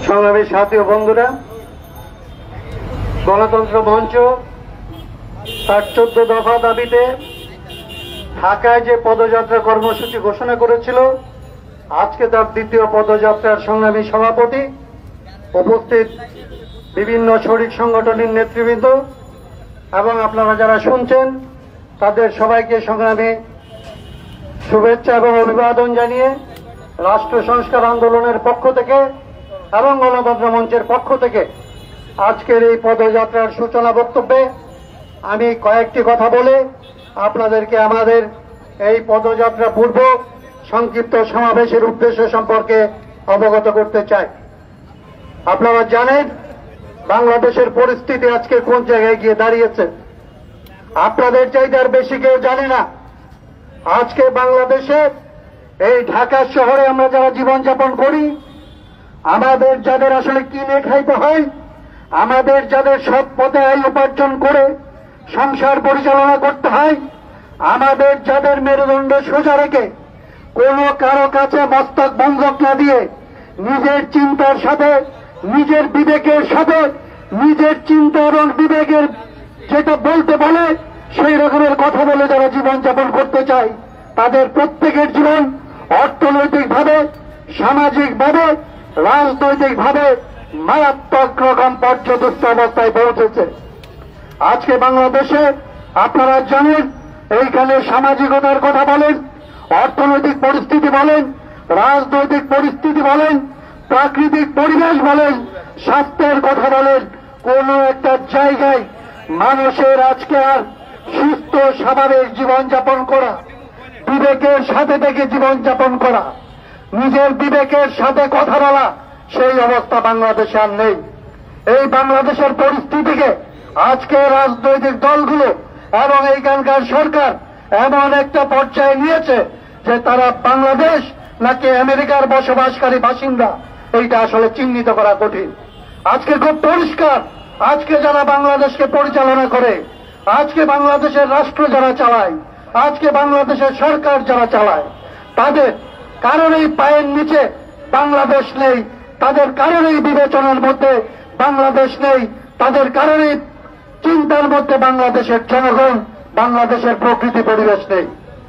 সংগ্রামী সাথী ও বন্ধুরা, গণতন্ত্র মঞ্চ তার 14 দফা দাবিতে ঢাকায় যে পদযাত্রা কর্মসূচি ঘোষণা করেছিল, আজকে তার দ্বিতীয় পদযাত্রার সংগ্রামী সভাপতি, উপস্থিত বিভিন্ন শরিক সংগঠনের নেতৃবৃন্দ এবং আপনারা যারা শুনছেন তাদের সবাইকে সংগ্রামী শুভেচ্ছা এবং অভিবাদন জানিয়ে রাষ্ট্র সংস্কার আন্দোলনের পক্ষ থেকে এবং গণতন্ত্র মঞ্চের পক্ষ থেকে আজকের এই পদযাত্রার সূচনা বক্তব্যে আমি কয়েকটি কথা বলে আপনাদেরকে আমাদের এই পদযাত্রা পূর্ব সংক্ষিপ্ত সমাবেশের উদ্দেশ্য সম্পর্কে অবগত করতে চাই। আপনারা জানেন বাংলাদেশের পরিস্থিতি আজকে কোন জায়গায় গিয়ে দাঁড়িয়েছে। আপনাদের চাইতে আর বেশি কেউ জানে না। আজকে বাংলাদেশে এই ঢাকা শহরে আমরা যারা জীবনযাপন করি, আমাদের যাদের আসলে কিনে খাইতে হয়, আমাদের যাদের সৎ পথে আয় উপার্জন করে সংসার পরিচালনা করতে হয়, আমাদের যাদের মেরুদণ্ড সোজা রেখে কোনো কারো কাছে মস্তক বন্ধক না দিয়ে নিজের চিন্তার সাথে, নিজের বিবেকের সাথে, নিজের চিন্তা এবং বিবেকের যেটা বলতে বলে সেই রকমের কথা বলে যারা জীবনযাপন করতে চায়, তাদের প্রত্যেকের জীবন অর্থনৈতিকভাবে, সামাজিকভাবে, রাজনৈতিকভাবে মারাত্মক রকম পর্যদস্ত অবস্থায় পৌঁছেছে। আজকে বাংলাদেশে আপনারা জানেন, এইখানে সামাজিকতার কথা বলেন, অর্থনৈতিক পরিস্থিতি বলেন, রাজনৈতিক পরিস্থিতি বলেন, প্রাকৃতিক পরিবেশ বলেন, স্বাস্থ্যের কথা বলেন, কোন একটা জায়গায় মানুষের আজকে আর সুস্থ স্বাভাবিক জীবনযাপন করা, বিবেকের সাথে থেকে জীবনযাপন করা, নিজের বিবেকের সাথে কথা বলা, সেই অবস্থা বাংলাদেশে আর নেই। এই বাংলাদেশের পরিস্থিতিকে আজকে রাজনৈতিক দলগুলো এবং এইখানকার সরকার এমন একটা পর্যায়ে নিয়েছে যে তারা বাংলাদেশ নাকি আমেরিকার বসবাসকারী বাসিন্দা এইটা আসলে চিহ্নিত করা কঠিন। আজকে খুব পরিষ্কার, আজকে যারা বাংলাদেশকে পরিচালনা করে, আজকে বাংলাদেশের রাষ্ট্র যারা চালায়, আজকে বাংলাদেশের সরকার যারা চালায়, তাদের কারণেই পায়ের নিচে বাংলাদেশ নেই, তাদের কারণেই বিবেচনার মধ্যে বাংলাদেশ নেই, তাদের কারণেই চিন্তার মধ্যে বাংলাদেশের জনগণ, বাংলাদেশের প্রকৃতি পরিবেশ নেই।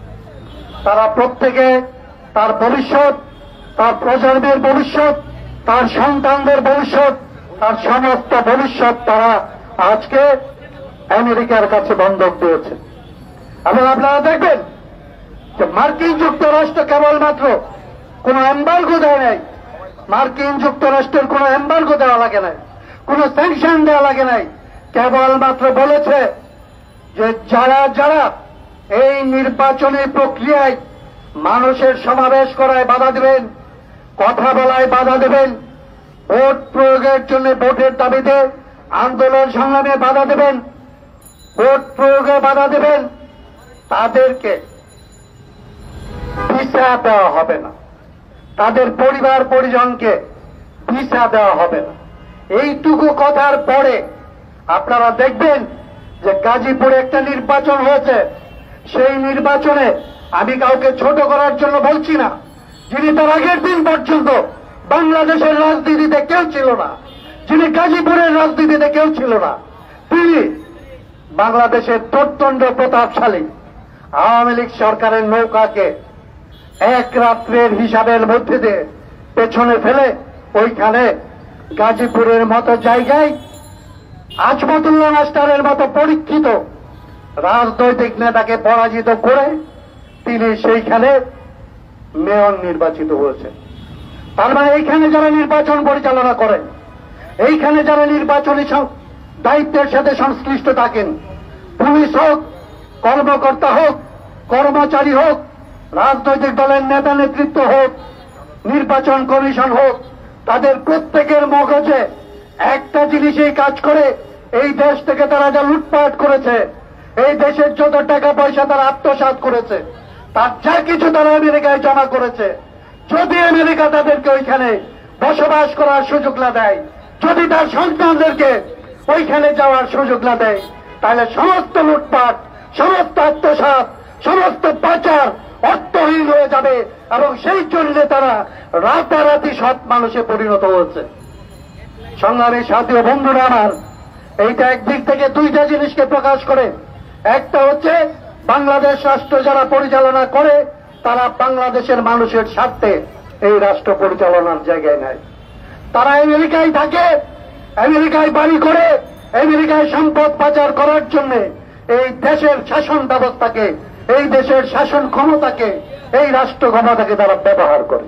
তারা প্রত্যেকে তার ভবিষ্যৎ, তার প্রজন্মের ভবিষ্যৎ, তার সন্তানদের ভবিষ্যৎ, তার সমস্ত ভবিষ্যৎ তারা আজকে আমেরিকার কাছে বন্ধক দিয়েছে। এবং আপনারা দেখবেন যে মার্কিন যুক্তরাষ্ট্র কেবলমাত্র কোন এম্বার্গো দেয় নাই, মার্কিন যুক্তরাষ্ট্রের কোন এম্বার্গো দেওয়া লাগে নাই, কোন স্যাংশন দেওয়া লাগে নাই, কেবলমাত্র বলেছে যে যারা যারা এই নির্বাচনী প্রক্রিয়ায় মানুষের সমাবেশ করায় বাধা দেবেন, কথা বলায় বাধা দেবেন, ভোট প্রয়োগের জন্য ভোটের দাবিতে আন্দোলন সংগ্রামে বাধা দেবেন, ভোট প্রয়োগে বাধা দেবেন, তাদেরকে ভিসা দেওয়া হবে না, তাদের পরিবার পরিজনকে ভিসা দেওয়া হবে না। এইটুকু কথার পরে আপনারা দেখবেন যে গাজীপুরে একটা নির্বাচন হয়েছে। সেই নির্বাচনে আমি কাউকে ছোট করার জন্য বলছি না, যিনি তার আগের দিন পর্যন্ত বাংলাদেশের রাজনীতিতে কেউ ছিল না, যিনি গাজীপুরের রাজনীতিতে কেউ ছিল না, তিনি বাংলাদেশের প্রচন্ড প্রতাপশালী আওয়ামী লীগ সরকারের নৌকাকে এক রাত্রের হিসাবের মধ্যে দিয়ে পেছনে ফেলে ওইখানে গাজীপুরের মতো জায়গায় আজমতুল্লাহ মাস্টারের মতো পরীক্ষিত রাজনৈতিক নেতাকে পরাজিত করে তিনি সেইখানে মেয়র নির্বাচিত হয়েছেন। তার মানে এইখানে যারা নির্বাচন পরিচালনা করেন, এইখানে যারা নির্বাচনী দায়িত্বের সাথে সংশ্লিষ্ট থাকেন, পুলিশ হোক, কর্মকর্তা হোক, কর্মচারী হোক, রাজনৈতিক দলের নেতা নেতৃত্ব হোক, নির্বাচন কমিশন হোক, তাদের প্রত্যেকের মগজে একটা জিনিসই কাজ করে, এই দেশ থেকে তারা যা লুটপাট করেছে, এই দেশের যত টাকা পয়সা তারা আত্মসাৎ করেছে, তার যা কিছু তারা আমেরিকায় জমা করেছে, যদি আমেরিকা তাদেরকে ওইখানে বসবাস করার সুযোগ না দেয়, যদি তার সন্তানদেরকে ওইখানে যাওয়ার সুযোগ না দেয়, তাহলে সমস্ত লুটপাট, সমস্ত আত্মসাৎ, সমস্ত পাচার অর্থহীন হয়ে যাবে এবং সেই জন্য তারা রাতারাতি সৎ মানুষে পরিণত হয়েছে। সংগ্রামী সাথী ও বন্ধুরা আমার, এইটা একদিক থেকে দুইটা জিনিসকে প্রকাশ করে। একটা হচ্ছে বাংলাদেশ রাষ্ট্র যারা পরিচালনা করে তারা বাংলাদেশের মানুষের স্বার্থে এই রাষ্ট্র পরিচালনার জায়গায় নেয়। তারা আমেরিকায় থাকে, আমেরিকায় বাড়ি করে, আমেরিকায় সম্পদ পাচার করার জন্য এই দেশের শাসন ব্যবস্থাকে, এই দেশের শাসন ক্ষমতাকে, এই রাষ্ট্র ক্ষমতাকে তারা ব্যবহার করে।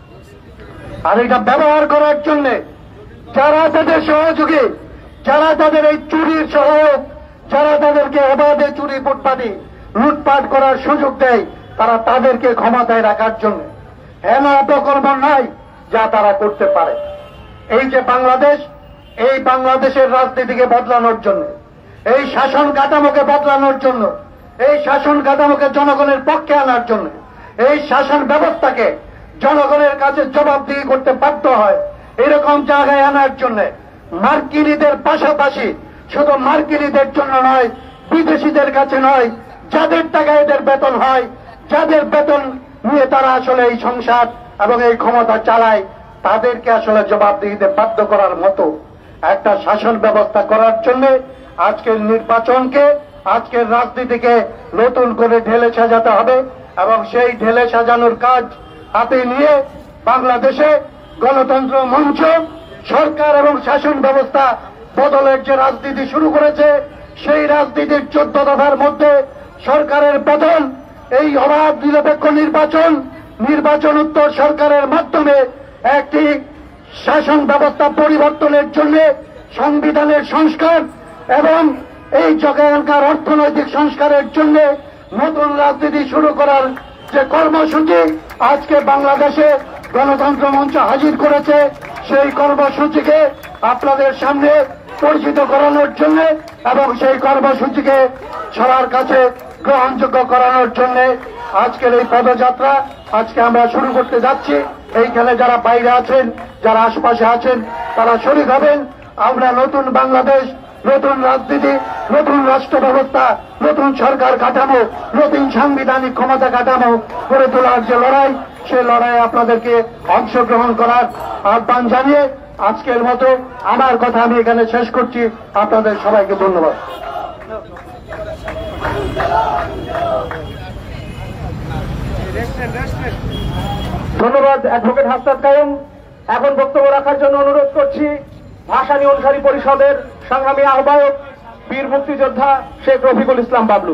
আর এটা ব্যবহার করার জন্য যারা তাদের সহযোগী, যারা তাদের এই চুরির সহায়ক, যারা তাদেরকে অবাধে চুরি ফুটপাতি লুটপাট করার সুযোগ দেয়, তারা তাদেরকে ক্ষমতায় রাখার জন্য হেন অপকর্ম নাই যা তারা করতে পারে। এই যে বাংলাদেশ, এই বাংলাদেশের রাজনীতিকে বদলানোর জন্য, এই শাসন কাঠামোকে বদলানোর জন্য, এই শাসন কাঠামোকে জনগণের পক্ষে আনার জন্য, এই শাসন ব্যবস্থাকে জনগণের কাছে জবাবদিহি করতে বাধ্য হয়, এরকম জায়গায় আনার জন্য মার্কিনীদের পাশাপাশি শুধু মার্কিনীদের জন্য নয়, বিদেশিদের কাছে নয়, যাদের টাকা এদের বেতন হয়, যাদের বেতন নিয়ে তারা আসলে এই সংসার এবং এই ক্ষমতা চালায়, তাদেরকে আসলে জবাবদিহিতে বাধ্য করার মতো একটা শাসন ব্যবস্থা করার জন্য আজকের নির্বাচনকে, আজকের রাজনীতিকে নতুন করে ঢেলে সাজাতে হবে। এবং সেই ঢেলে সাজানোর কাজ হাতে নিয়ে বাংলাদেশে গণতন্ত্র মঞ্চ সরকার এবং শাসন ব্যবস্থা বদলের যে রাজনীতি শুরু করেছে, সেই রাজনীতির 14 দফার মধ্যে সরকারের পতন, এই অবাধ নিরপেক্ষ নির্বাচনোত্তর সরকারের মাধ্যমে একটি শাসন ব্যবস্থা পরিবর্তনের জন্য সংবিধানের সংস্কার এবং এই জগায়নকার অর্থনৈতিক সংস্কারের জন্য নতুন রাজনীতি শুরু করার যে কর্মসূচি আজকে বাংলাদেশে গণতন্ত্র মঞ্চ হাজির করেছে, সেই কর্মসূচিকে আপনাদের সামনে পরিচিত করানোর জন্য এবং সেই কর্মসূচিকে সবার কাছে গ্রহণযোগ্য করানোর জন্য আজকের এই পদযাত্রা আজকে আমরা শুরু করতে যাচ্ছি। এইখানে যারা বাইরে আছেন, যারা আশপাশে আছেন, তারা শরীক হবেন। আমরা নতুন বাংলাদেশ, নতুন রাজনীতি, নতুন রাষ্ট্র ব্যবস্থা, নতুন সরকার কাঠামো, নতুন সাংবিধানিক ক্ষমতা কাঠামো গড়ে তোলার যে লড়াই, সেই লড়াইয়ে আপনাদেরকে অংশগ্রহণ করার আহ্বান জানিয়ে আজকের মতো আমার কথা আমি এখানে শেষ করছি। আপনাদের সবাইকে ধন্যবাদ। ধন্যবাদ অ্যাডভোকেট হাসনাত কায়েম। এখন বক্তব্য রাখার জন্য অনুরোধ করছি ভাসানী অনুসারী পরিষদের সংগ্রামী আহ্বায়ক বীর মুক্তিযোদ্ধা শেখ রফিকুল ইসলাম বাবলু।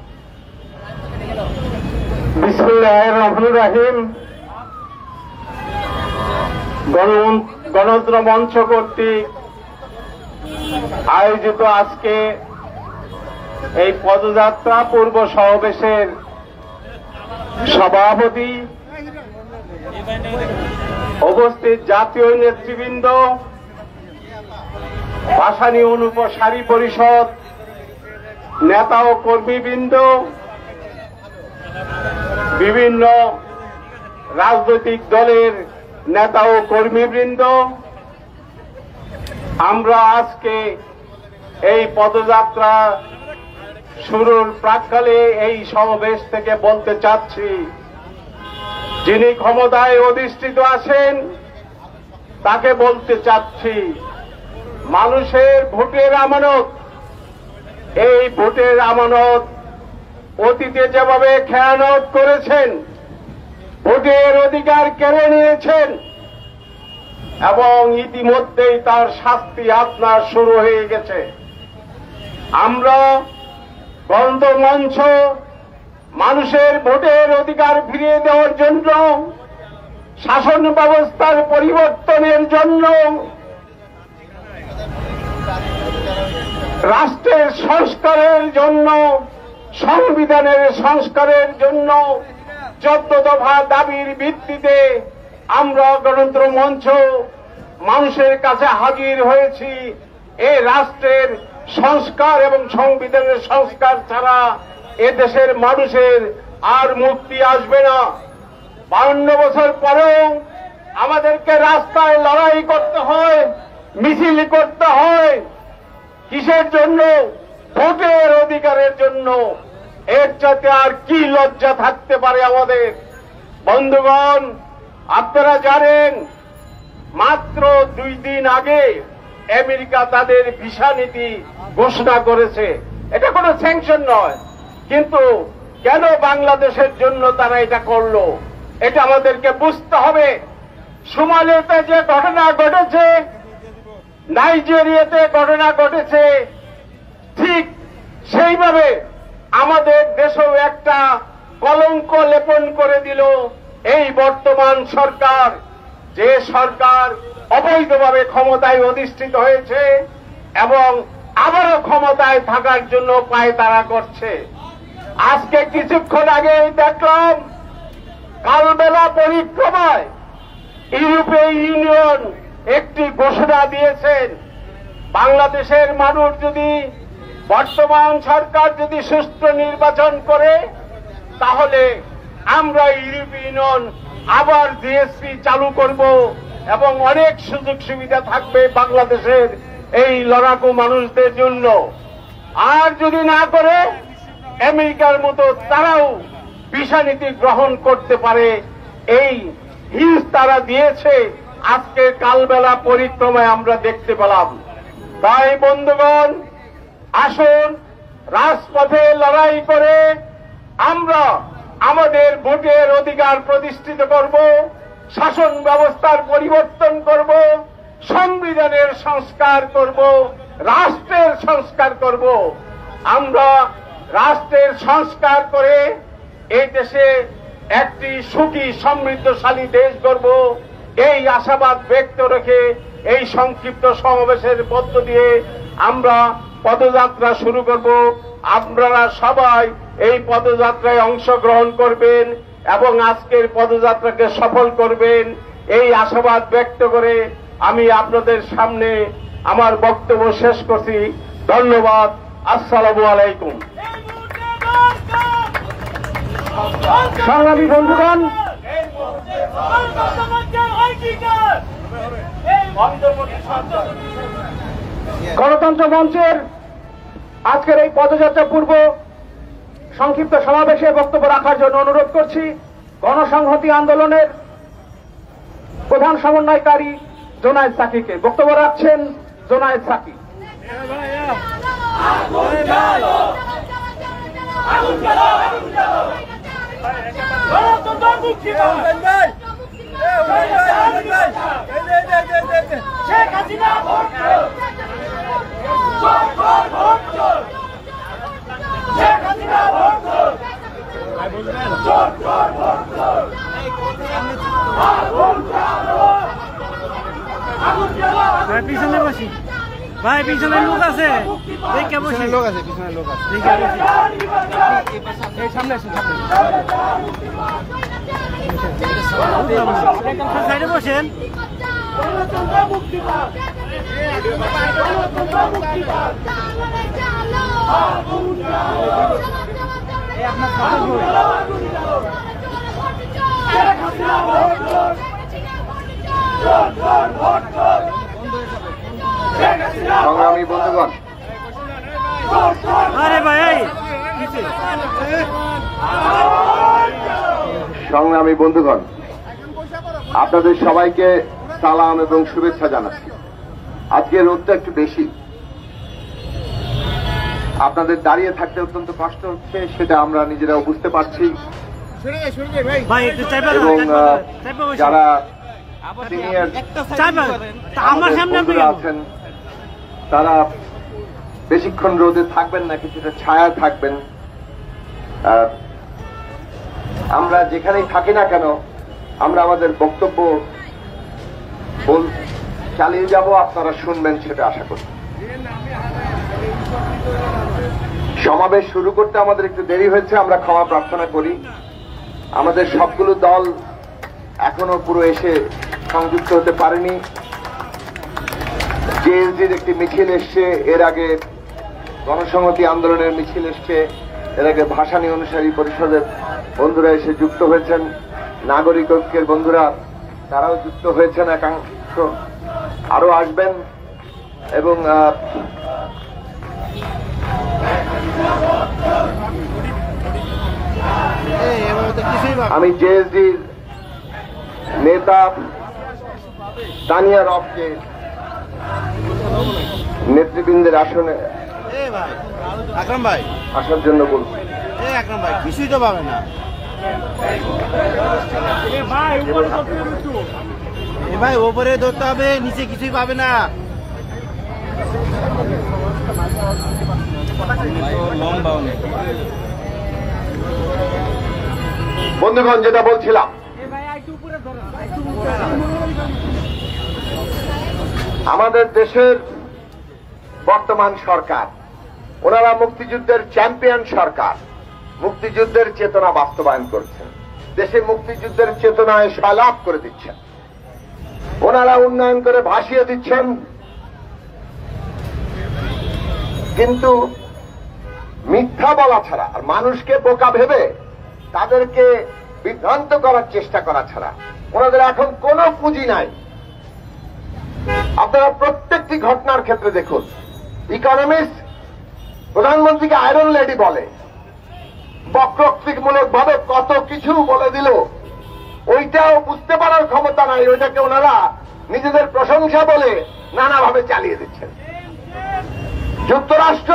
বিসমিল্লাহির রহমানির রহিম। গণতন্ত্র মঞ্চ কর্তৃক আয়োজিত আজকে এই পদযাত্রা পূর্ব সমাবেশের সভাপতি, উপস্থিত জাতীয় নেতৃবৃন্দ, ভাসানী অনুসারী পরিষদ নেতা ও কর্মীবৃন্দ, বিভিন্ন রাজনৈতিক দলের নেতা ও কর্মীবৃন্দ, আমরা আজকে এই পদযাত্রা শুরুর প্রাক্কালে এই সমাবেশ থেকে বলতে চাচ্ছি, যিনি ক্ষমতায় অধিষ্ঠিত আছেন তাকে বলতে চাচ্ছি, মানুষের ভোটের আমানত, এই ভোটের আমানত অতীতে যেভাবে খেয়ানত করেছেন, ভোটের অধিকার কেড়ে নিয়েছেন এবং ইতিমধ্যেই তার শাস্তি আপনার শুরু হয়ে গেছে। আমরা গণতন্ত্র মঞ্চ মানুষের ভোটের অধিকার ফিরিয়ে দেওয়ার জন্য, শাসন ব্যবস্থার পরিবর্তনের জন্য, রাষ্ট্রের সংস্কারের জন্য, সংবিধানের সংস্কারের জন্য 14 দফা দাবির ভিত্তিতে আমরা গণতন্ত্র মঞ্চ মানুষের কাছে হাজির হয়েছি। এই রাষ্ট্রের সংস্কার এবং সংবিধানের সংস্কার ছাড়া এদেশের মানুষের আর মুক্তি আসবে না। 52 বছর পরেও আমাদেরকে রাস্তায় লড়াই করতে হয়, মিছিল করতে হয়। কিসের জন্য? ভোটের অধিকারের জন্য। এর চাইতে আর কি লজ্জা থাকতে পারে আমাদের? বন্ধুগণ, আপনারা জানেন মাত্র 2 দিন আগে আমেরিকা তাদের ভিসা নীতি ঘোষণা করেছে, এটা কোনো স্যাংশন নয়। কিন্তু কেন বাংলাদেশের জন্য তারা এটা করলো, এটা আমাদেরকে বুঝতে হবে। সোমালিয়াতে যে ঘটনা ঘটেছে, নাইজেরিয়াতে ঘটনা ঘটেছে, ঠিক সেইভাবে আমাদের দেশেও একটা কলঙ্ক লেপন করে দিল এই বর্তমান সরকার, যে সরকার অবৈধভাবে ক্ষমতায় অধিষ্ঠিত হয়েছে এবং আবারও ক্ষমতায় থাকার জন্য পায়তারা করছে। আজকে কিছুক্ষণ আগে দেখলাম কালবেলা পরিক্রমায় ইউরোপীয় ইউনিয়ন একটি ঘোষণা দিয়েছেন, বাংলাদেশের মানুষ যদি, বর্তমান সরকার যদি সুষ্ঠু নির্বাচন করে, তাহলে আমরা ইউরোপীয় ইউনিয়ন আবার জিএসপি চালু করব এবং অনেক সুযোগ সুবিধা থাকবে বাংলাদেশের এই লড়াকু মানুষদের জন্য। আর যদি না করে, আমেরিকার মতো তারাও ভিসা নীতি গ্রহণ করতে পারে, এই হিস তারা দিয়েছে। আজকে কালবেলা পরিক্রমায় আমরা দেখতে পেলাম। তাই বন্ধুগণ, আসুন রাজপথে লড়াই করে আমরা আমাদের ভোটের অধিকার প্রতিষ্ঠিত করব, শাসন ব্যবস্থার পরিবর্তন করব, সংবিধানের সংস্কার করব, রাষ্ট্রের সংস্কার করব। আমরা রাষ্ট্রের সংস্কার করে এই দেশে একটি সুখী সমৃদ্ধশালী দেশ গড়ব, এই আশাবাদ ব্যক্ত রেখে এই সংক্ষিপ্ত সমাবেশের মধ্য দিয়ে আমরা পদযাত্রা শুরু করব। আপনারা সবাই এই পদযাত্রায় অংশগ্রহণ করবেন এবং আজকের পদযাত্রাকে সফল করবেন, এই আশাবাদ ব্যক্ত করে আমি আপনাদের সামনে আমার বক্তব্য শেষ করছি। ধন্যবাদ। আসসালামু আলাইকুম। সংগ্রামী বন্ধুগণ, গণতন্ত্র মঞ্চের আজকের এই পদযাত্রা পূর্ব সংক্ষিপ্ত সমাবেশে বক্তব্য রাখার জন্য অনুরোধ করছি গণসংহতি আন্দোলনের প্রধান সমন্বয়কারী জোনায়েদ সাকিকে। বক্তব্য রাখছেন জোনায়েদ সাকি। পিছনে বসি ভাই, পিছনে লোক আছে, দেখে বসি, লোক আছে, পিছনে লোক আছে, দেখে বসি। এই সামনে আসুন, সাইডে বসেন। সংগ্রামী বন্ধুগণ, আরে ভাই, সংগ্রামী বন্ধুগণ, আপনাদের সবাইকে সালাম এবং শুভেচ্ছা জানাচ্ছি। আজকে রোদটা একটু বেশি, আপনাদের দাঁড়িয়ে থাকতে অত্যন্ত কষ্ট হচ্ছে, সেটা আমরা নিজেরাও বুঝতে পারছি। এবং যারা সিনিয়র বন্ধুরা আছেন, তারা বেশিক্ষণ রোদে থাকবেন না, কিছুটা ছায়া থাকবেন। আমরা যেখানেই থাকি না কেন, আমরা আমাদের বক্তব্য চালিয়ে যাব, আপনারা শুনবেন সেটা আশা করি। সমাবেশ শুরু করতে আমাদের একটু দেরি হয়েছে, আমরা ক্ষমা প্রার্থনা করি। আমাদের সবগুলো দল এখনো পুরো এসে সংযুক্ত হতে পারেনি। জেএসডির একটি মিছিল এসছে, এর আগে গণসংহতি আন্দোলনের মিছিল এসছে, এর আগে ভাসানী অনুসারী পরিষদের বন্ধুরা এসে যুক্ত হয়েছেন, নাগরিক ঐক্যের বন্ধুরা তারাও যুক্ত হয়েছেন, একাংশ আরো আসবেন। এবং আমি জেএসডির নেতা তানিয়া রফকে মুসলিমদের আসনে আকরাম ভাই, আসার জন্য বলবো। আকরাম ভাই কিছুই তো পাবে না। ভাই ওপরে ধরতে হবে, নিচে কিছুই পাবে না। বন্ধুগণ, যেটা বলছিলাম, আমাদের দেশের বর্তমান সরকার, ওনারা মুক্তিযুদ্ধের চ্যাম্পিয়ন সরকার, মুক্তিযুদ্ধের চেতনা বাস্তবায়ন করছেন, দেশে মুক্তিযুদ্ধের চেতনায় সয়লাভ করে দিচ্ছেন, ওনারা উন্নয়ন করে ভাসিয়ে দিচ্ছেন। কিন্তু মিথ্যা বলা ছাড়া আর মানুষকে বোকা ভেবে তাদেরকে বিভ্রান্ত করার চেষ্টা করা ছাড়া ওনাদের এখন কোনো পুঁজি নাই। আপনারা প্রত্যেকটি ঘটনার ক্ষেত্রে দেখুন, ইকোনমিস্ট প্রধানমন্ত্রীকে আয়রন লেডি বলে, বক্রোক্তিমূলক ভাবে কত কিছু বলে দিল, ওইটাও বুঝতে পারার ক্ষমতা নাই, ওইটাকে ওনারা নিজেদের প্রশংসা বলে নানাভাবে চালিয়ে দিচ্ছেন। যুক্তরাষ্ট্র,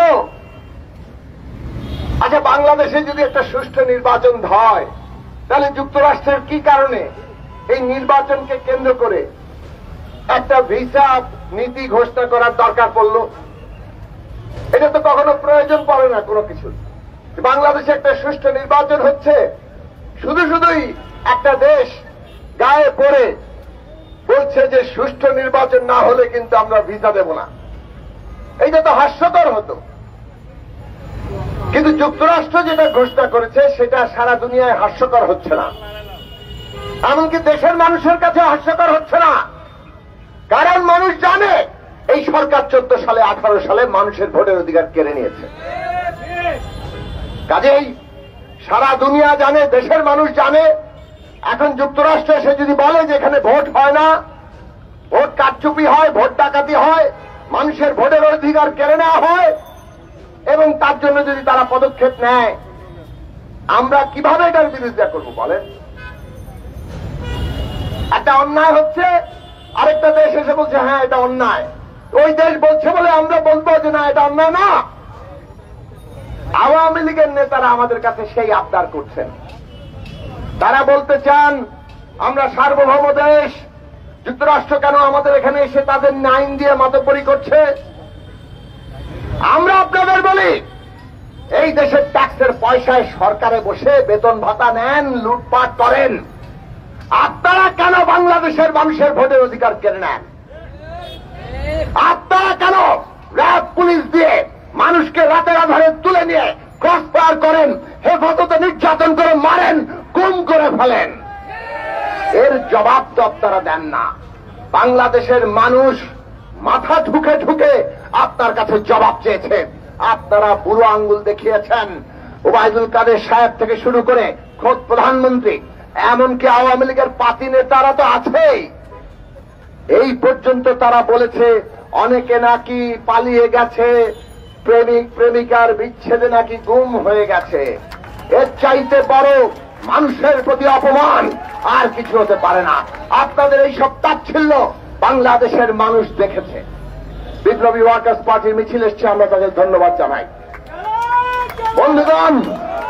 আচ্ছা বাংলাদেশে যদি একটা সুষ্ঠু নির্বাচন হয়, তাহলে যুক্তরাষ্ট্রের কি কারণে এই নির্বাচনকে কেন্দ্র করে একটা ভিসা নীতি ঘোষণা করার দরকার পড়ল? এটা তো কখনো প্রয়োজন পড়ে না কোনো কিছু। বাংলাদেশে একটা সুষ্ঠু নির্বাচন হচ্ছে, শুধুই একটা দেশ গায়ে পড়ে বলছে যে সুষ্ঠু নির্বাচন না হলে কিন্তু আমরা ভিসা দেব না। এইটা তো হাস্যকর হতো। কিন্তু যুক্তরাষ্ট্র যেটা ঘোষণা করেছে সেটা সারা দুনিয়ায় হাস্যকর হচ্ছে না, এমনকি দেশের মানুষের কাছে হাস্যকর হচ্ছে না। কারণ মানুষ জানে এই সরকার 14 সালে 18 সালে মানুষের ভোটের অধিকার কেড়ে নিয়েছে। কাজেই সারা দুনিয়া জানে, দেশের মানুষ জানে, এখন যুক্তরাষ্ট্র এসে যদি বলে যে এখানে ভোট হয় না, ভোট কারচুপি হয়, ভোট ডাকাতি হয়, মানুষের ভোটের অধিকার কেড়ে নেওয়া হয়, এবং তার জন্য যদি তারা পদক্ষেপ নেয়, আমরা কিভাবে এটার বিরোধিতা করব বলেন? একটা অন্যায় হচ্ছে, আরেকটা দেশ এসে বলছে হ্যাঁ এটা অন্যায়, ওই দেশ বলছে বলে আমরা বলবো যে না এটা অন্যায় না। আওয়ামী লীগের নেতারা আমাদের কাছে সেই আবদার করছেন, তারা বলতে চান আমরা সার্বভৌম দেশ, যুক্তরাষ্ট্র কেন আমাদের এখানে এসে তাদের আইন দিয়ে মাতব্বরি করছে? আমরা আপনাদের বলি, এই দেশের ট্যাক্সের পয়সায় সরকারে বসে বেতন ভাতা নেন, লুটপাট করেন, আপনারা কেন বাংলাদেশের মানুষের ভোটের অধিকার কেড়ে নেন? আপনারা কেন র্যাব পুলিশ দিয়ে মানুষকে রাতের আধারে তুলে নিয়ে ক্রস ফায়ার করেন, হেফাজতে নির্যাতন করে মারেন, গুম করে ফেলেন? এর জবাব তো আপনারা দেন না। বাংলাদেশের মানুষ মাথা ঢুকে ঢুকে আপনার কাছে জবাব চেয়েছে। আপনারা বুড়ো আঙ্গুল দেখিয়েছেন, ওবায়দুল কাদের সাহেব থেকে শুরু করে খোদ প্রধানমন্ত্রী, এমনকি আওয়ামী লীগের পাতি নেতারা তো আছেই। এই পর্যন্ত তারা বলেছে অনেকে নাকি পালিয়ে গেছে, প্রেমিক প্রেমিকার বিচ্ছেদে নাকি গুম হয়ে গেছে। এর চাইতে বড় মানুষের প্রতি অপমান আর কিছু হতে পারে না। আপনাদের এই সব তাচ্ছিল্য বাংলাদেশের মানুষ দেখেছে। বিপ্লবী ওয়ার্কার্স পার্টির মিছিল এসছে, আমরা তাদের ধন্যবাদ জানাই। বন্ধুগণ,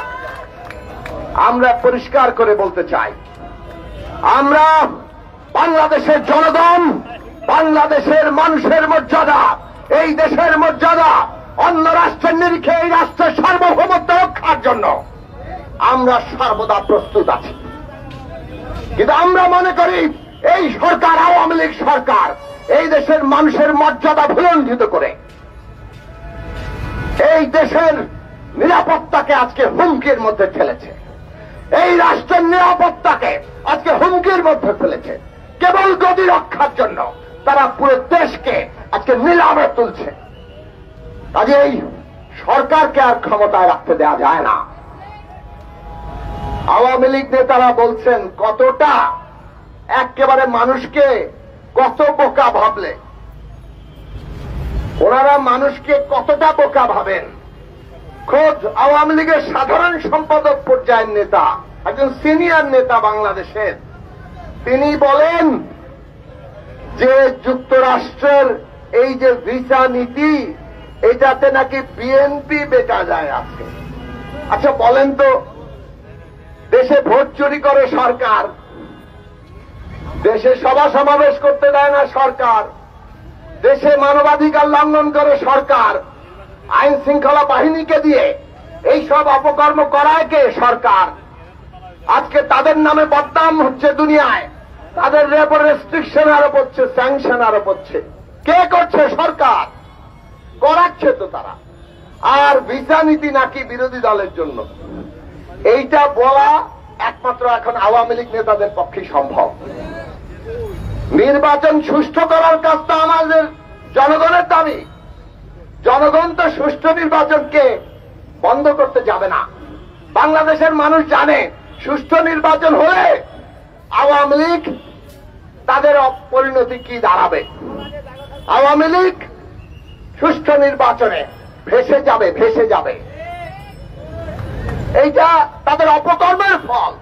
আমরা পরিষ্কার করে বলতে চাই, আমরা বাংলাদেশের জনগণ, বাংলাদেশের মানুষের মর্যাদা, এই দেশের মর্যাদা অন্য রাষ্ট্রের নিরিখে এই রাষ্ট্রের সার্বভৌমত্ব রক্ষার জন্য আমরা সর্বদা প্রস্তুত আছি। কিন্তু আমরা মনে করি এই সরকার, আওয়ামী লীগ সরকার, এই দেশের মানুষের মর্যাদা ভুলণ্ঠিত করে এই দেশের নিরাপত্তাকে আজকে হুমকির মধ্যে ফেলেছে, এই রাষ্ট্রের নিরাপত্তাকে আজকে হুমকির মধ্যে ফেলেছে। কেবল গদি রক্ষার জন্য তারা পুরো দেশকে আজকে নিলামে তুলছে। কাজেই সরকারকে আর ক্ষমতায় রাখতে দেওয়া যায় না। আওয়ামী লীগ নেতারা বলছেন কতটা একেবারে মানুষকে কত বোকা ভাবলে, ওনারা মানুষকে কতটা বোকা ভাবেন। খোদ আওয়ামী লীগের সাধারণ সম্পাদক পর্যায়ের নেতা, একজন সিনিয়র নেতা বাংলাদেশের, তিনি বলেন যে যুক্তরাষ্ট্রের এই যে ভিসা নীতি, এটাতে নাকি বিএনপি বেচা যায় আজকে। আচ্ছা বলেন তো, দেশে ভোট চুরি করে সরকার, দেশে সভা সমাবেশ করতে দেয় না সরকার, দেশে মানবাধিকার লঙ্ঘন করে সরকার, আইন শৃঙ্খলা বাহিনীকে দিয়ে এই সব অপকর্ম করায় কে? সরকার। আজকে তাদের নামে বদনাম হচ্ছে দুনিয়ায়, তাদের উপর রেস্ট্রিকশন আরোপ হচ্ছে, স্যাংশন আরোপ হচ্ছে। কে করছে? সরকার করাচ্ছে তো তারা। আর ভিসা নীতি নাকি বিরোধী দলের জন্য, এইটা বলা একমাত্র এখন আওয়ামী লীগ নেতাদের পক্ষে সম্ভব। নির্বাচন সুষ্ঠু করার কাজটা আমাদের জনগণের দাবি। জনগণ তো সুষ্ঠু নির্বাচনকে বন্ধ করতে যাবে না। বাংলাদেশের মানুষ জানে সুষ্ঠু নির্বাচন হলে আওয়ামী লীগ তাদের পরিণতি কি দাঁড়াবে। আওয়ামী লীগ সুষ্ঠু নির্বাচনে ভেসে যাবে, ভেসে যাবে। এইটা তাদের অপকর্মের ফল।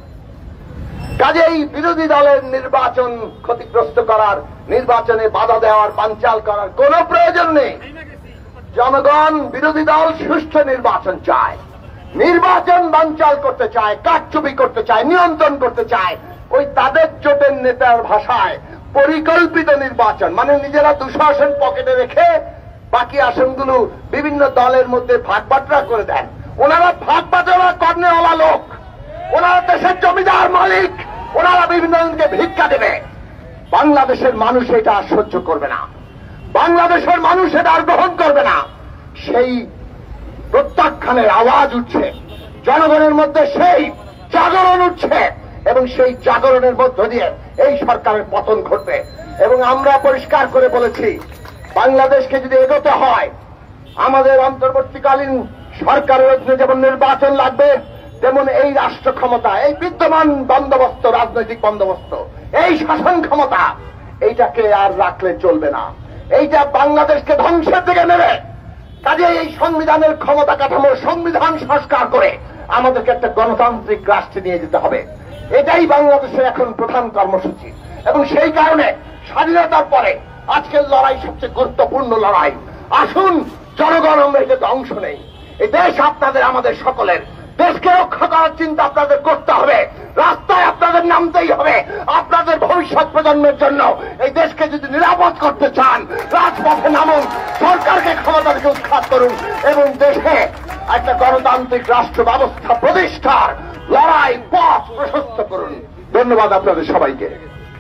কাজেই বিরোধী দলের নির্বাচন ক্ষতিগ্রস্ত করার, নির্বাচনে বাধা দেওয়ার, বানচাল করার কোন প্রয়োজন নেই। জনগণ, বিরোধী দল সুষ্ঠু নির্বাচন চায়, নির্বাচন বানচাল করতে চায়, কারচুপি করতে চায়, নিয়ন্ত্রণ করতে চায়। ওই তাদের জোটের নেতার ভাষায় পরিকল্পিত নির্বাচন, মানে নিজেরা 200 আসন পকেটে রেখে বাকি আসনগুলো বিভিন্ন দলের মধ্যে ভাগ বাটরা করে দেন। ওনারা ভাগ বাটরা কর্নেওয়ালা লোক, ওনারা দেশের জমিদার মালিক, ওনারা বিভিন্ন জনকে ভিক্ষা দেবে। বাংলাদেশের মানুষ এটা আর সহ্য করবে না, বাংলাদেশের মানুষ এটা আর গ্রহণ করবে না। সেই প্রত্যাখ্যানের আওয়াজ উঠছে জনগণের মধ্যে, সেই জাগরণ উঠছে, এবং সেই জাগরণের মধ্য দিয়ে এই সরকারের পতন ঘটবে। এবং আমরা পরিষ্কার করে বলেছি, বাংলাদেশকে যদি এগোতে হয়, আমাদের অন্তর্বর্তীকালীন সরকারের অধীনে যেমন নির্বাচন লাগবে, তেমন এই রাষ্ট্র ক্ষমতা, এই বিদ্যমান বন্দোবস্ত, রাজনৈতিক বন্দোবস্ত, এই শাসন ক্ষমতা, এইটাকে আর রাখলে চলবে না। এইটা বাংলাদেশকে ধ্বংসের দিকে নেবে। কাজে এই সংবিধানের ক্ষমতা কাঠামো, সংবিধান সংস্কার করে আমাদেরকে একটা গণতান্ত্রিক রাষ্ট্রে নিয়ে যেতে হবে। এটাই বাংলাদেশের এখন প্রধান কর্মসূচি। এবং সেই কারণে স্বাধীনতার পরে আজকের লড়াই সবচেয়ে গুরুত্বপূর্ণ লড়াই। আসুন জনগণ, আমরা এটাতে অংশ নেই। এই দেশ আপনাদের, আমাদের সকলের। দেশকে রক্ষা করার চিন্তা আপনাদের করতে হবে, রাস্তায় আপনাদের নামতেই হবে। আপনাদের ভবিষ্যৎ প্রজন্মের জন্য এই দেশকে যদি নিরাপদ করতে চান, রাজপথে নামুন, সরকারকে ক্ষমতা থেকে উৎখাত করুন এবং দেশে একটা গণতান্ত্রিক রাষ্ট্র ব্যবস্থা প্রতিষ্ঠার লড়াই পথ প্রশস্ত করুন। ধন্যবাদ আপনাদের সবাইকে।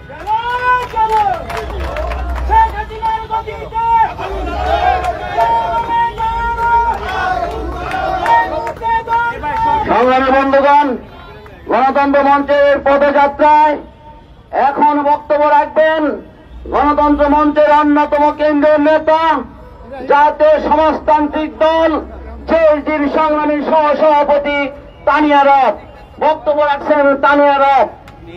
সংগ্রামী বন্ধুগণ, গণতন্ত্র মঞ্চের পদযাত্রায় এখন বক্তব্য রাখবেন গণতন্ত্র মঞ্চের অন্যতম কেন্দ্রীয় নেতা, জাতীয় সমাজতান্ত্রিক দল জেএসডির সংগ্রামী সহসভাপতি তানিয়া রব। বক্তব্য রাখছেন তানিয়া রব।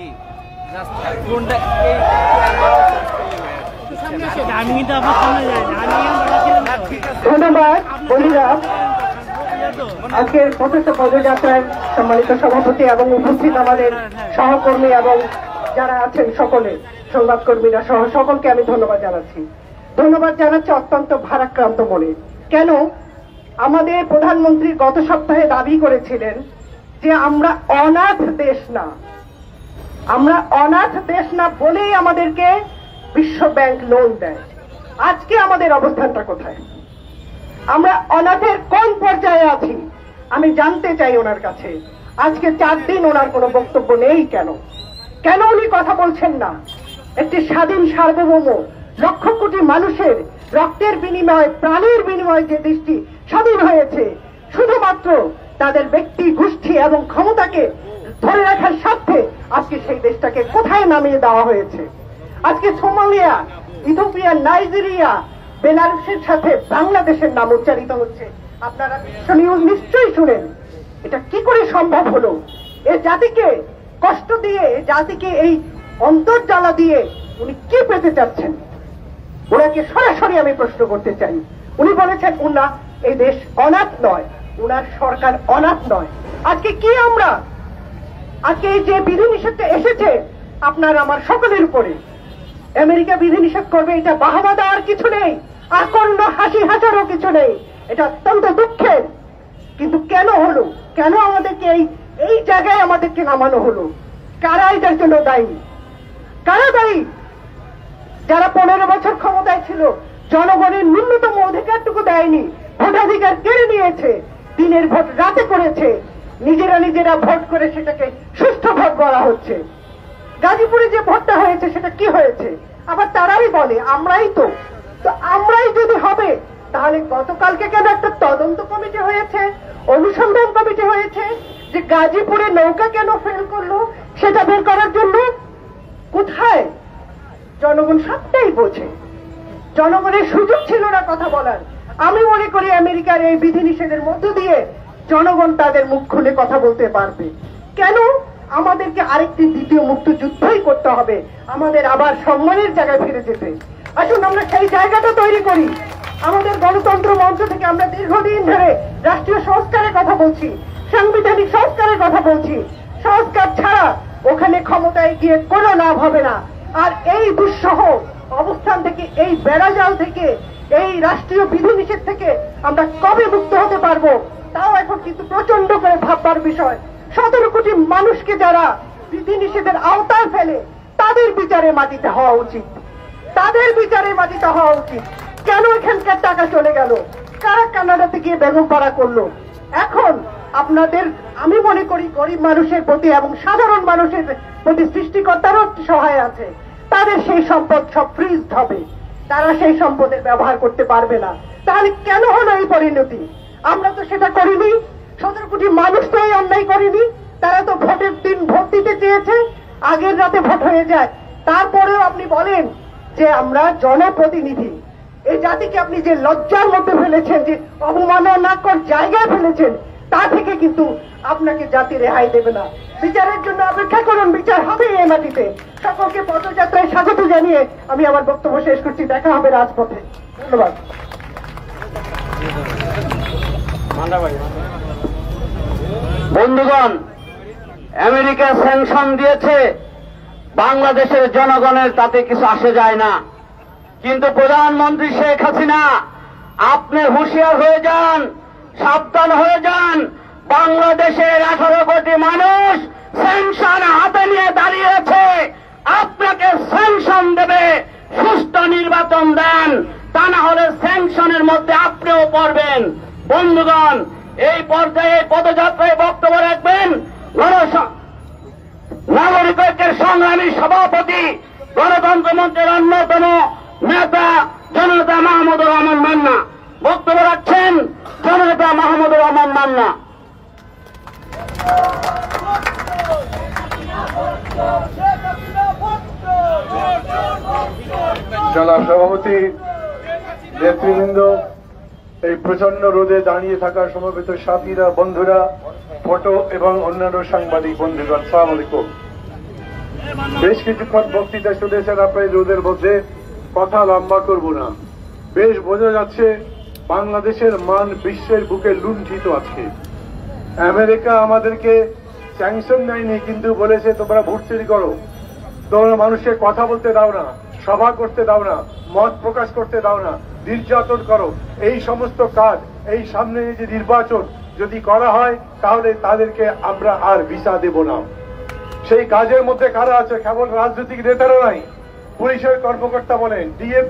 ধন্যবাদ বলিরা। আজকের প্রত্যেক পদযাত্রায় সম্মানিত সভাপতি এবং উপস্থিত আমাদের সহকর্মী এবং যারা আছেন সকলে, সংবাদকর্মীরা সহ সকলকে আমি ধন্যবাদ জানাচ্ছি। ধন্যবাদ জানাচ্ছি অত্যন্ত ভারাক্রান্ত মনে। কেন? আমাদের প্রধানমন্ত্রী গত সপ্তাহে দাবি করেছিলেন যে আমরা অনাথ দেশ না, আমরা অনাথ দেশ না বলেই আমাদেরকে বিশ্ব ব্যাংক লোন দেয়। আজকে আমাদের অবস্থানটা কোথায়? আমরা অনাথের কোন পর্যায়ে আছি আমি জানতে চাই ওনার কাছে। আজকে 4 দিন ওনার কোনো বক্তব্য নেই। কেন কেন উনি কথা বলছেন না? একটি স্বাধীন সার্বভৌম লক্ষ কোটি মানুষের রক্তের বিনিময়ে, প্রাণের বিনিময়ে যে দেশটি স্বাধীন হয়েছে, শুধুমাত্র তাদের ব্যক্তি গোষ্ঠী এবং ক্ষমতাকে ধরে রাখার স্বার্থে আজকে সেই দেশটাকে কোথায় নামিয়ে দেওয়া হয়েছে। আজকে সোমালিয়া, ইথিওপিয়া, নাইজেরিয়া, বেলারুশের সাথে বাংলাদেশের নাম উচ্চারিত হচ্ছে। আপনারা নিউজ নিশ্চয়ই শুনেন। এটা কি করে সম্ভব হলো? এ জাতিকে কষ্ট দিয়ে, জাতিকে এই অন্তর্জালা দিয়ে উনি কি পেতে চাচ্ছেন? ওনাকে সরাসরি আমি প্রশ্ন করতে চাই। উনি বলেছেন উনা এই দেশ অনাথ নয়, উনার সরকার অনাথ নয়। আজকে কি আমরা, আজকে এই যে বিধিনিষেধটা এসেছে আপনার আমার সকলের উপরে, আমেরিকা বিধিনিষেধ করবে, এটা বাহাবা দেওয়ার কিছু নেই। আকর্ণ হাসি হাসারও কিছু নেই, এটা অত্যন্ত দুঃখের। কিন্তু কেন হলো, কেন আমাদেরকে এই জায়গায় আমাদেরকে নামানো হলো? কারা এটার জন্য দায়ী? কারা দায়ী? যারা 15 বছর ক্ষমতায় ছিল, জনগণের ন্যূনতম অধিকারটুকু দেয়নি, ভোটাধিকার কেড়ে নিয়েছে, দিনের ভোট রাতে করেছে, নিজেরা ভোট করে সেটাকে সুষ্ঠু ভোট বলা হচ্ছে। গাজীপুরে যে ভোটটা হয়েছে সেটা কি হয়েছে? আবার তারাই বলে আমরাই তো আমরাই যদি হবে, তাহলে গতকালকে কেন একটা তদন্ত কমিটি হয়েছে, অনুসন্ধান কমিটি হয়েছে যে গাজীপুরে নৌকা কেন ফেল করলো সেটা বের করার জন্য? কোথায়? জনগণ সবটাই বোঝে, জনগণের সুযোগ ছিল না কথা বলার। আমি মনে করি আমেরিকার এই বিধিনিষেধের মধ্য দিয়ে জনগণ তাদের মুখ খুলে কথা বলতে পারবে। কেন আমাদেরকে আরেকটি দ্বিতীয় মুক্তিযুদ্ধই করতে হবে আমাদের আবার সম্মানের জায়গায় ফিরে যেতে? আসুন আমরা সেই জায়গাটা তৈরি করি। আমাদের গণতন্ত্র মঞ্চ থেকে আমরা দীর্ঘদিন ধরে রাষ্ট্রীয় সংস্কারের কথা বলছি, সাংবিধানিক সংস্কারের কথা বলছি। সংস্কার ছাড়া ওখানে ক্ষমতায় গিয়ে কোনো লাভ হবে না। আর এই দুঃসহ অবস্থান থেকে, এই বেড়াজাল থেকে, এই রাষ্ট্রীয় বিধিনিষেধ থেকে আমরা কবে মুক্ত হতে পারবো তাও এখন কিন্তু প্রচন্ড করে ভাববার বিষয়। 17 কোটি মানুষকে যারা বিধিনিষেধের আওতায় ফেলে তাদের বিচারে মাটিতে হওয়া উচিত, তাদের বিচারে মাটিতে হওয়া উচিত। কেন এখানকার টাকা চলে গেল? কারা কানাডাতে গিয়ে বেগম পাড়া করলো? এখন আপনাদের, আমি মনে করি গরিব মানুষের প্রতি এবং সাধারণ মানুষের প্রতি সৃষ্টিকর্তারও সহায় আছে। তাদের সেই সম্পদ সব ফ্রিজ হবে, তারা সেই সম্পদের ব্যবহার করতে পারবে না। তাহলে কেন হলো এই পরিণতি? আমরা তো সেটা করিনি, 17 কোটি মানুষ তো এই অন্যায় করিনি। তারা তো ভোটের দিন ভোট দিতে চেয়েছে, আগের রাতে ভোট হয়ে যায়। তারপরেও আপনি বলেন যে আমরা জনপ্রতিনিধি। এই জাতিকে আপনি যে লজ্জার মধ্যে ফেলেছেন, যে অবমাননাকর জায়গায় ফেলেছেন, তা থেকে কিন্তু আপনাকে জাতি রেহাই দেবে না। বিচারের জন্য অপেক্ষা করুন, বিচার হবে এই মাটিতে। সকলকে পদযাত্রায় স্বাগত জানিয়ে আমি আমার বক্তব্য শেষ করছি। দেখা হবে রাজপথে। ধন্যবাদ। বন্ধুগণ, আমেরিকা স্যাংশন দিয়েছে, বাংলাদেশের জনগণের তাতে কিছু আসে যায় না। কিন্তু প্রধানমন্ত্রী শেখ হাসিনা, আপনি হুঁশিয়ার হয়ে যান, সাবধান হয়ে যান। বাংলাদেশের 18 কোটি মানুষ স্যাংশন হাতে নিয়ে দাঁড়িয়েছে, আপনাকে স্যাংশন দেবে। সুষ্ঠু নির্বাচন দেন, তা না হলে স্যাংশনের মধ্যে আপনিও পড়বেন। বন্ধুগণ, এই পর্যায়ে পদযাত্রায় বক্তব্য রাখবেন নাগরিক ঐক্যের সংগ্রামী সভাপতি, গণতন্ত্র মঞ্চের অন্যতম নেতা জননেতা মাহমুদুর রহমান মান্না। বক্তব্য রাখছেন জননেতা মাহমুদুর রহমান মান্না। জেলা সভাপতি, নেতৃবৃন্দ, এই প্রচন্ড রোদে দাঁড়িয়ে থাকা সমবেত সাথীরা, বন্ধুরা, ফটো এবং অন্যান্য সাংবাদিক বন্ধুগণ, আসসালামু আলাইকুম। বেশ কিছুক্ষণ বক্তৃতা শুনেছেন আপনার রোদের মধ্যে, কথা লম্বা করব না। বেশ বোঝা যাচ্ছে বাংলাদেশের মান বিশ্বের বুকে লুণ্ঠিত আছে। আমেরিকা আমাদেরকে স্যাংশন দেয়নি, কিন্তু বলেছে তোমরা ভোট চুরি করো, তোমরা মানুষকে কথা বলতে দাও না, সভা করতে দাও না, মত প্রকাশ করতে দাও না, নির্যাতন করো। এই সমস্ত কাজ, এই সামনে যে নির্বাচন যদি করা হয়, তাহলে তাদেরকে আমরা আর ভিসা দেব না। সেই কাজের মধ্যে কারা আছে? কেবল রাজনৈতিক নেতারা নাই, পুলিশের কর্মকর্তা বলেন, ডিএম,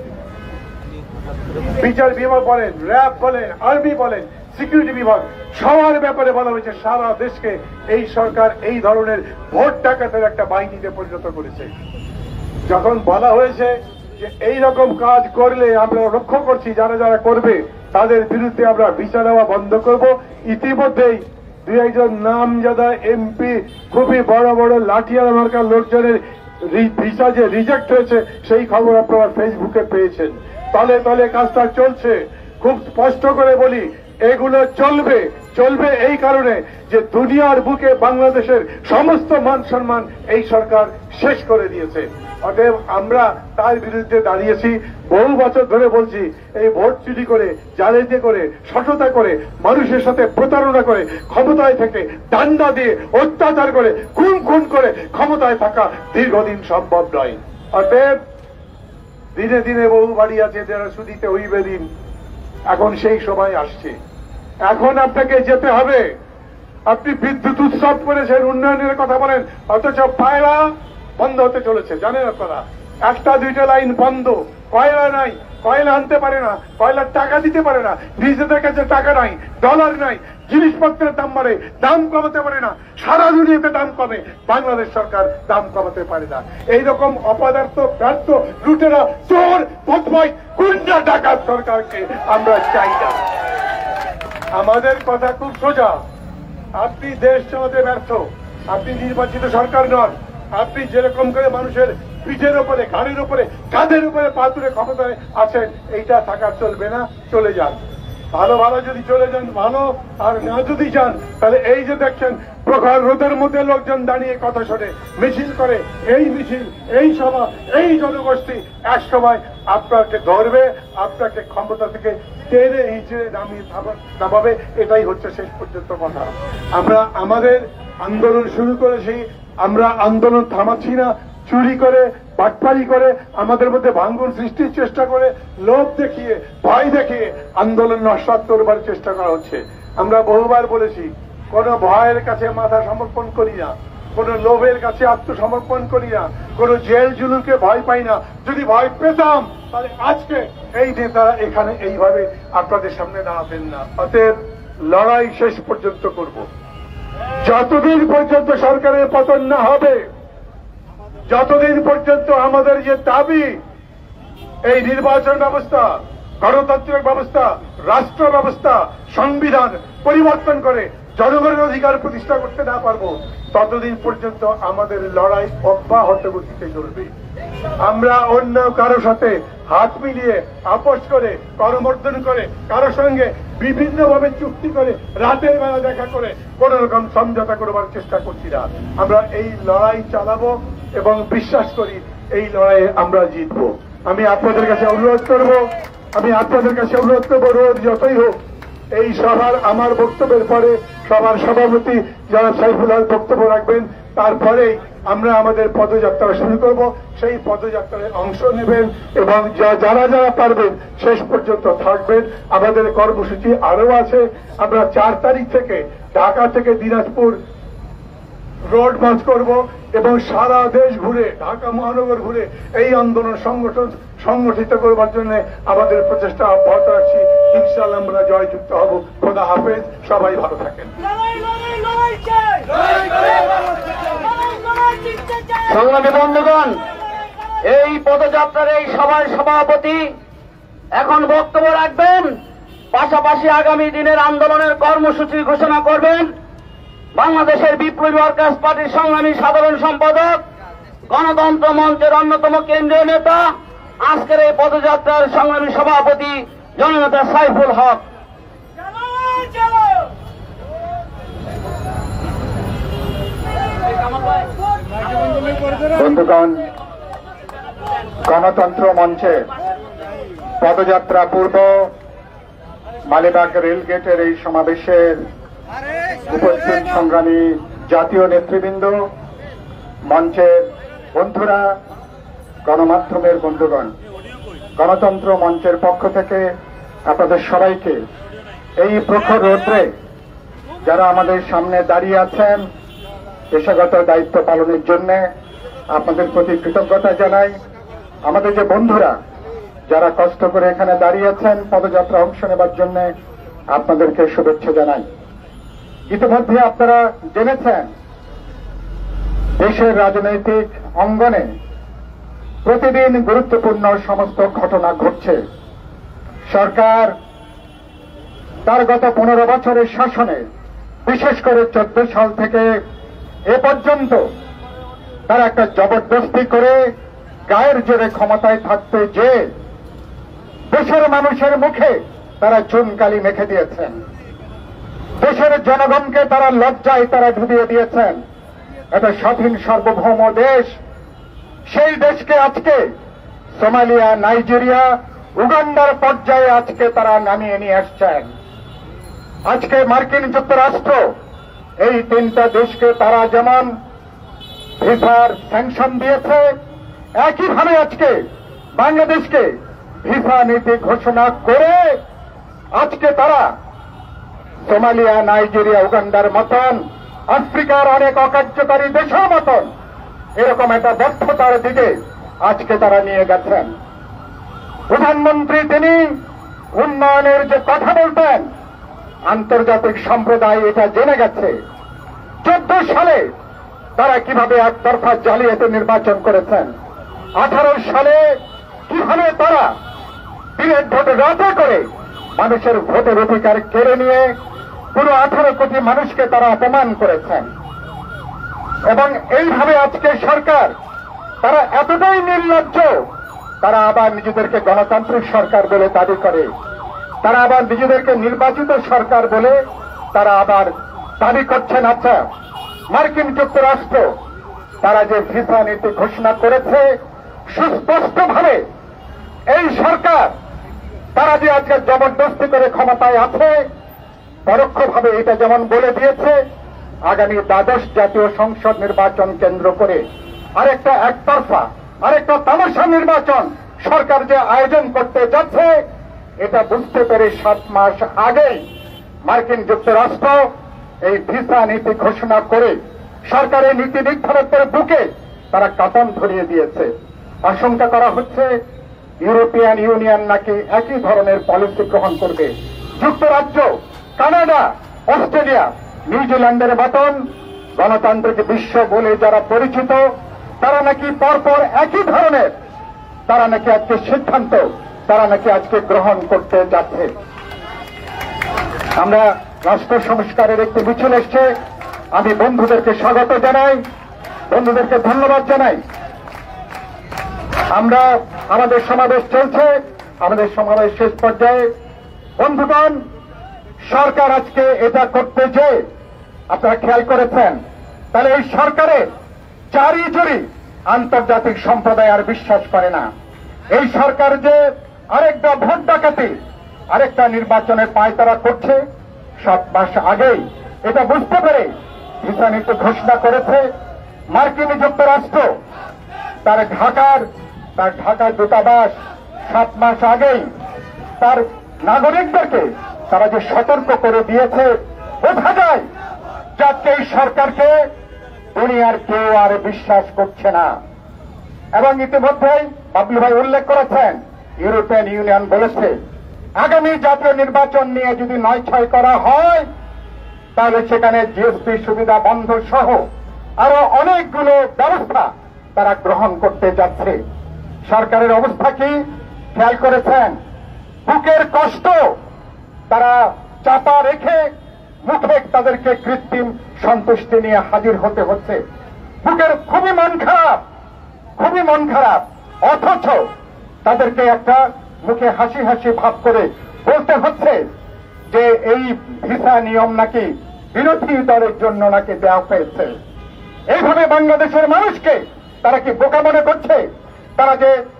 বিচার বিভাগ বলেন, র্যাব বলেন, আর্মি বলেন, সিকিউরিটি বিভাগ, সবার ব্যাপারে বলা হয়েছে সারা দেশকে এই সরকার এই ধরনের ভোট ডাকাতের একটা বাহিনীতে পরিণত করেছে। যখন বলা হয়েছে যে এই রকম কাজ করলে আমরা লক্ষ্য করছি যারা যারা করবে তাদের বিরুদ্ধে আমরা বিচার দেওয়া বন্ধ করব, ইতিমধ্যেই 2-1 নামজাদা এমপি, খুবই বড় বড় লাঠিয়াল মার্কার লোকজনের ভিসা যে রিজেক্ট হয়েছে সেই খবর আপনারা ফেসবুকে পেয়েছেন। তলে তলে কাজটা চলছে। খুব স্পষ্ট করে বলি, এগুলো চলবে, চলবে এই কারণে যে দুনিয়ার বুকে বাংলাদেশের সমস্ত মান সম্মান এই সরকার শেষ করে দিয়েছে। অতএব আমরা তার বিরুদ্ধে দাঁড়িয়েছি। বহু বছর ধরে বলছি, এই ভোট চুরি করে, জালিয়াতি করে, সততা করে, মানুষের সাথে প্রতারণা করে, ক্ষমতায় থেকে দান্ডা দিয়ে অত্যাচার করে, খুন করে ক্ষমতায় থাকা দীর্ঘদিন সম্ভব নয়। অতএব দিনে দিনে বহু বাড়ি আছে যারা সুদিতে হইবে দিন, এখন সেই সময় আসছে, এখন আপনাকে যেতে হবে। আপনি বিদ্যুৎ উৎসব করেছেন, উন্নয়নের কথা বলেন, অথচ পায়রা বন্ধ হতে চলেছে। জানেন আপনারা, একটা দুইটা লাইন বন্ধ, কয়লা নাই, কয়লা আনতে পারে না, কয়লার টাকা দিতে পারে না, নিজেদের কাছে টাকা নাই, ডলার নাই, জিনিসপত্রের দাম বাড়ে, দাম কমাতে পারে না, সারা দুনিয়াতে দাম কমে, বাংলাদেশ সরকার দাম কমাতে পারে না। এইরকম অপদার্থ, ব্যর্থ, লুটেরা, চোর, বদমাই, গুন্ডা, ডাকাত সরকারকে আমরা চাই না। আমাদের কথা খুব সোজা, আপনি দেশ চালাতে ব্যর্থ, আপনি নির্বাচিত সরকার নন। আপনি যেরকম করে মানুষের পিঠের উপরে, ঘাড়ের উপরে, কাঁধের উপরে পা তুলে ক্ষমতায় আছেন, এইটা থাকার চলবে না, চলে যান। ভালো ভালো যদি চলে যান ভালো, আর না যদি যান তাহলে এই যে দেখছেন প্রখর রোদের মধ্যে লোকজন দাঁড়িয়ে কথা শোনে, মিছিল করে, এই মিছিল, এই সভা, এই জনগোষ্ঠী এক সময় আপনাকে ধরবে, আপনাকে ক্ষমতা থেকে টেনে হিঁচড়ে নামাবে। এটাই হচ্ছে শেষ পর্যন্ত কথা। আমরা আমাদের আন্দোলন শুরু করেছি, আমরা আন্দোলন থামাচ্ছি না। চুরি করে, বাটপারি করে, আমাদের মধ্যে ভাঙন সৃষ্টির চেষ্টা করে, লোভ দেখিয়ে, ভয় দেখিয়ে আন্দোলন নস্যাৎ করবার চেষ্টা করা হচ্ছে। আমরা বহুবার বলেছি, কোন ভয়ের কাছে মাথা সমর্পণ করি না, কোন লোভের কাছে আত্মসমর্পণ করি না, কোন জেল জুলুমকে ভয় পাই না। যদি ভয় পেতাম তাহলে আজকে এই নেতারা এখানে এইভাবে আপনাদের সামনে দাঁড়াতেন না। অতএব লড়াই শেষ পর্যন্ত করব। যতদিন পর্যন্ত সরকারের পতন না হবে, যতদিন পর্যন্ত আমাদের যে দাবি এই নির্বাচন ব্যবস্থা, গণতান্ত্রিক ব্যবস্থা, রাষ্ট্র ব্যবস্থা, সংবিধান পরিবর্তন করে জনগণের অধিকার প্রতিষ্ঠা করতে না পারবো, ততদিন পর্যন্ত আমাদের লড়াই অব্যাহত গতিতে চলবে। আমরা অন্য কারো সাথে হাত মিলিয়ে, আপোষ করে, করমর্দন করে, কারো সঙ্গে বিভিন্নভাবে চুক্তি করে, রাতের বেলা দেখা করে কোন রকম সমঝোতা করবার চেষ্টা করছি না। আমরা এই লড়াই চালাবো এবং বিশ্বাস করি এই লড়াইয়ে আমরা জিতবো। আমি আপনাদের কাছে অনুরোধ করব, রোদ যতই হোক এই সভার আমার বক্তব্যের পরে সভার সভাপতি যারা সাইফুল হক বক্তব্য রাখবেন, তারপরেই আমরা আমাদের পদযাত্রা শুরু করব। সেই পদযাত্রায় অংশ নেবেন এবং যারা যারা পারবেন শেষ পর্যন্ত থাকবেন। আমাদের কর্মসূচি আরো আছে। আমরা 4 তারিখ থেকে ঢাকা থেকে দিনাজপুর রোড মার্চ করব এবং সারা দেশ ঘুরে, ঢাকা মহানগর ঘুরে এই আন্দোলন সংগঠিত করবার জন্য আমাদের প্রচেষ্টা অব্যাহত রাখছি। ইনশাআল্লাহ আমরা জয়যুক্ত হব। খোদা হাফেজ, সবাই ভালো থাকেন। সংগ্রামী বন্ধুগণ, এই পদযাত্রার এই সভার সভাপতি এখন বক্তব্য রাখবেন, পাশাপাশি আগামী দিনের আন্দোলনের কর্মসূচি ঘোষণা করবেন বাংলাদেশের বিপ্লবী ওয়ার্কার্স পার্টির সংগ্রামী সাধারণ সম্পাদক, গণতন্ত্র মঞ্চের অন্যতম কেন্দ্রীয় নেতা, আজকের এই পদযাত্রার সংগ্রামী সভাপতি জননেতা সাইফুল হক। বন্ধুগণ, গণতন্ত্র মঞ্চে পদযাত্রা পূর্ব মালিবাগ রেলগেটের এই সমাবেশের উপস্থিত সংগ্রামী জাতীয় নেতৃবৃন্দ, মঞ্চের বন্ধুরা, গণমাধ্যমের বন্ধুগণ, গণতন্ত্র মঞ্চের পক্ষ থেকে আপনাদের সবাইকে এই প্রখর রৌদ্রে যারা আমাদের সামনে দাঁড়িয়ে আছেন পেশাগত দায়িত্ব পালনের জন্য আপনাদের প্রতি কৃতজ্ঞতা জানাই। আমাদের যে বন্ধুরা যারা কষ্ট করে এখানে দাঁড়িয়ে আছেন পদযাত্রা অংশ নেবার জন্য, আপনাদেরকে শুভেচ্ছা জানাই। ইতিমধ্যে আপনারা জেনেছেন দেশের রাজনৈতিক অঙ্গনে প্রতিদিন গুরুত্বপূর্ণ সমস্ত ঘটনা ঘটছে। সরকার তার গত 15 বছরের শাসনে, বিশেষ করে 14 সাল থেকে এ পর্যন্ত তারা একটা জবরদস্তি করে গায়ের জোরে ক্ষমতায় থাকতে যে দেশের মানুষের মুখে তারা চুনকালি মেখে দিয়েছেন, দেশের জনগণকে তারা লজ্জায় তারা ডুবিয়ে দিয়েছেন। এটা স্বাধীন সার্বভৌম দেশ, সেই দেশকে আজকে সোমালিয়া, নাইজেরিয়া, উগান্ডার পর্যায়ে আজকে তারা নামিয়ে নিয়ে আসছেন। আজকে মার্কিন যুক্তরাষ্ট্র এই 3টা দেশকে তারা যেমন ভিসার স্যাংশন দিয়েছে, একইভাবে আজকে বাংলাদেশকে ভিসা নীতি ঘোষণা করে আজকে তারা সোমালিয়া, নাইজেরিয়া, উগান্ডার মতন আফ্রিকার অনেক অকার্যকারী দেশের মতন এরকম একটা ব্যর্থতার দিকে আজকে তারা নিয়ে গেছেন। প্রধানমন্ত্রী তিনি উন্নয়নের যে কথা বলতেন, আন্তর্জাতিক সম্প্রদায় এটা জেনে গেছে। 14 সালে তারা কিভাবে একতরফা জালিয়াতি নির্বাচন করেছেন, 18 সালে কিভাবে তারা দিনের ভোট রাতে করে মানুষের ভোটের অধিকার কেড়ে নিয়ে পুরো 18 কোটি মানুষকে তারা অপমান করেছেন। এবং এইভাবে আজকে সরকার তারা এতটাই নির্লজ্জ, তারা আবার নিজেদেরকে গণতান্ত্রিক সরকার বলে দাবি করে, তারা আবার নিজেদেরকে নির্বাচিত সরকার বলে তারা আবার দাবি করছেন। আচ্ছা, মার্কিন যুক্তরাষ্ট্র তারা যে ভিসা নীতি ঘোষণা করেছে, সুস্পষ্টভাবে এই সরকার তারা যে আজকে জবরদস্তি করে ক্ষমতায় আছে, পরোক্ষভাবে এটা যেমন বলে দিয়েছে আগামী 12 জাতীয় সংসদ নির্বাচন কেন্দ্র করে আরেকটা একতরফা আরেকটা তামাশা নির্বাচন সরকার যে আয়োজন করতে যাচ্ছে, এটা বুঝতে পেরে 7 মাস আগেই মার্কিন যুক্তরাষ্ট্র এই ভিসা নীতি ঘোষণা করে সরকারের নীতি নির্ধারকদের বুকে তারা কাঁটান ধরিয়ে দিয়েছে। আশঙ্কা করা হচ্ছে ইউরোপিয়ান ইউনিয়ন নাকি একই ধরনের পলিসি গ্রহণ করবে। যুক্তরাজ্য, কানাডা, অস্ট্রেলিয়া, নিউজিল্যান্ডের মতন গণতান্ত্রিক বিশ্ব বলে যারা পরিচিত, তারা নাকি পরপর একই ধরনের তারা নাকি আজকে সিদ্ধান্ত তারা নাকি আজকে গ্রহণ করতে যাচ্ছে। আমরা রাষ্ট্র সংস্কারের একটি মিছিল এসছে, আমি বন্ধুদেরকে স্বাগত জানাই, বন্ধুদেরকে ধন্যবাদ জানাই। আমরা আমাদের সমাবেশ চলছে, আমাদের সমাবেশ শেষ পর্যায়ে। বন্ধুগণ, সরকার আজকে এটা করতে যে আপনারা খেয়াল করেছেন, তাহলে এই সরকারের চারিজুড়ি আন্তর্জাতিক সম্প্রদায় আর বিশ্বাস করে না। এই সরকার যে আরেকটা ভোট ডাকাতি আরেকটা নির্বাচনের পায়তারা করছে, 7 মাস আগেই এটা বুঝতে পেরে ভিসা নীতি ঘোষণা করেছে। মার্কিন যুক্তরাষ্ট্র তার ঢাকার দূতাবাস 7 মাস আগেই তার নাগরিকদেরকে তারা যে সতর্ক করে দিয়েছে, বোঝা যায় যাতে এই সরকারকে দুনিয়ার কেউ আর বিশ্বাস করছে না। এবং ইতিমধ্যেই বাবলু ভাই উল্লেখ করেছেন, ইউরোপিয়ান ইউনিয়ন বলেছে আগামী জাতীয় নির্বাচন নিয়ে যদি 9-6 করা হয়, তাহলে সেখানে জিএসপি সুবিধা বন্ধ সহ আরো অনেকগুলো ব্যবস্থা তারা গ্রহণ করতে যাচ্ছে। সরকারের অবস্থা কি খেয়াল করেছেন? বুকের কষ্ট তারা চাপা রেখে মুখে তাদেরকে কৃত্রিম সন্তুষ্টি নিয়ে হাজির হতে হচ্ছে। বুকের খুবই মন খারাপ, অথচ তাদেরকে একটা মুখে হাসি হাসি ভাব করে বলতে হচ্ছে যে এই ভিসা নিয়ম নাকি বিরোধী দলের জন্য নাকি দেওয়া হয়েছে। এইভাবে বাংলাদেশের মানুষকে তারা কি বোকা মনে করছে? তারা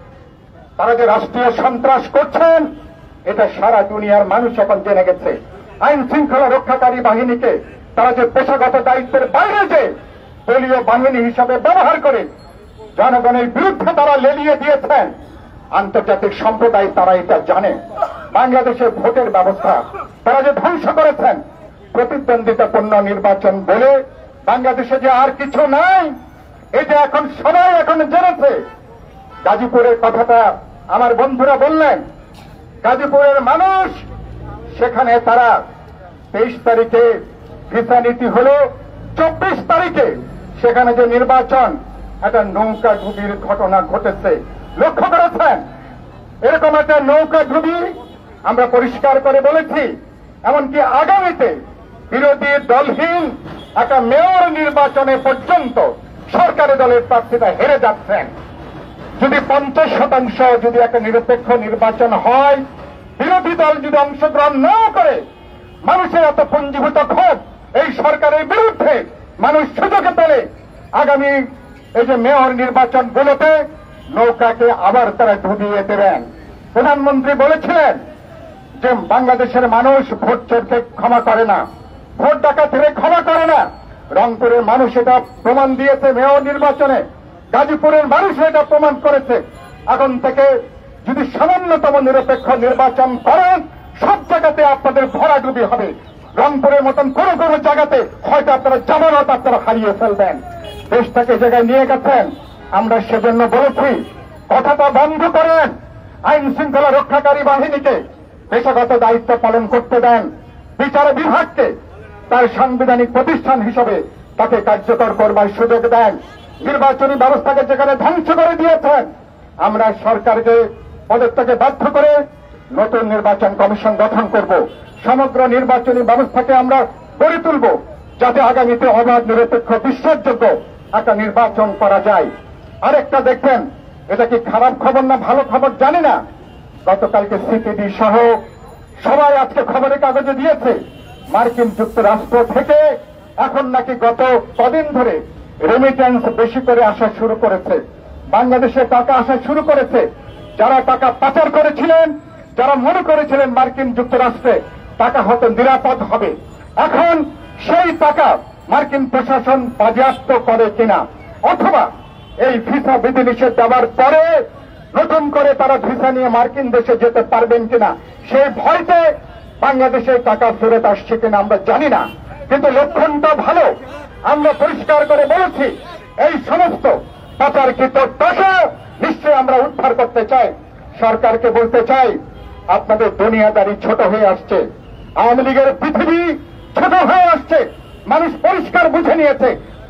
যে রাষ্ট্রীয় সন্ত্রাস করছেন, এটা সারা দুনিয়ার মানুষ এখন জেনে গেছে। আইন শৃঙ্খলা রক্ষাকারী বাহিনীকে তারা যে পেশাগত দায়িত্বের বাইরে যে দলীয় বাহিনী হিসাবে ব্যবহার করে জনগণের বিরুদ্ধে তারা লেলিয়ে দিয়েছেন, আন্তর্জাতিক সম্প্রদায় তারা এটা জানে। বাংলাদেশের ভোটের ব্যবস্থা তারা যে ধ্বংস করেছেন, প্রতিদ্বন্দ্বিতাপূর্ণ নির্বাচন বলে বাংলাদেশে যে আর কিছু নাই, এটা এখন সবাই এখন জেনেছে। গাজীপুরের কথাটা আমার বন্ধুরা বললেন, গাজীপুরের মানুষ সেখানে তারা 23 তারিখে ভিসা নীতি হলো, 24 তারিখে সেখানে যে নির্বাচন, একটা নৌকা ডুবির ঘটনা ঘটেছে। লক্ষ্য করেছেন, এরকম একটা নৌকা ডুবি আমরা পরিষ্কার করে বলেছি। এমনকি আগামীতে বিরোধী দলহীন একটা মেয়র নির্বাচনে পর্যন্ত সরকারি দলের প্রার্থীরা হেরে যাচ্ছেন। যদি 50% যদি একটা নিরপেক্ষ নির্বাচন হয়, বিরোধী দল যদি অংশগ্রহণ না করে, মানুষের এত পুঞ্জীভূত ক্ষোভ এই সরকারের বিরুদ্ধে মানুষ সুযোগে পেলে আগামী এই যে মেয়র নির্বাচনগুলোতে নৌকাকে আবার তারা ডুবিয়ে দেবেন। প্রধানমন্ত্রী বলেছিলেন যে বাংলাদেশের মানুষ ভোট চোরকে ক্ষমা করে না, ভোট ডাকাতিকে ক্ষমা করে না। রংপুরের মানুষ এটা প্রমাণ দিয়েছে মেয়র নির্বাচনে, গাজীপুরের মানুষ এটা প্রমাণ করেছে। এখন থেকে যদি সামান্যতম নিরপেক্ষ নির্বাচন করেন, সব জায়গাতে আপনাদের ভরাডুবি হবে, রংপুরের মতন কোনো কোনো জায়গাতে হয়তো আপনারা জামানত আপনারা হারিয়ে ফেলবেন। দেশটাকে জায়গায় নিয়ে গেছেন, আমরা সেজন্য বলেছি কথাটা বন্ধ করেন, আইন শৃঙ্খলা রক্ষাকারী বাহিনীকে পেশাগত দায়িত্ব পালন করতে দেন, বিচার বিভাগকে তার সাংবিধানিক প্রতিষ্ঠান হিসেবে তাকে কার্যকর করবার সুযোগ দেন। নির্বাচনী ব্যবস্থাকে যেখানে ধ্বংস করে দিয়েছেন, আমরা সরকারকে পদত্যাগে বাধ্য করে নতুন নির্বাচন কমিশন গঠন করব, সমগ্র নির্বাচনী ব্যবস্থাকে আমরা গড়ে তুলব, যাতে আগামীতে অবাধ নিরপেক্ষ বিশ্বাসযোগ্য একটা নির্বাচন করা যায়। আরেকটা দেখবেন, এটা কি খারাপ খবর না ভালো খবর জানি না, গতকালকে সিপিডি সহ সবাই আজকে খবরের কাগজে দিয়েছে, মার্কিন যুক্তরাষ্ট্র থেকে এখন নাকি গত কদিন ধরে রেমিটেন্স বেশি করে আসা শুরু করেছে, বাংলাদেশে টাকা আসা শুরু করেছে। যারা টাকা পাচার করেছিলেন, যারা মনে করেছিলেন মার্কিন যুক্তরাষ্ট্রে টাকা হয়তো নিরাপদ হবে, এখন সেই টাকা মার্কিন প্রশাসন বাজেয়াপ্ত করে কিনা, অথবা এই ভিসা বিধিনিষেধ দেওয়ার পরে নতুন করে তারা ভিসা নিয়ে মার্কিন দেশে যেতে পারবেন কিনা, সেই ভয়তে বাংলাদেশে টাকা ফেরত আসছে কিনা আমরা জানি না, কিন্তু লক্ষণটা ভালো। আমরা পরিষ্কার করে বলেছি, এই সমস্ত পাচারকৃত টাকা নিশ্চয়ই আমরা উদ্ধার করতে চাই। সরকারকে বলতে চাই, আপনাদের দুনিয়াদারি ছোট হয়ে আসছে, আওয়ামী লীগের পৃথিবী ছোট হয়ে আসছে, মানুষ পরিষ্কার বুঝে নিয়েছে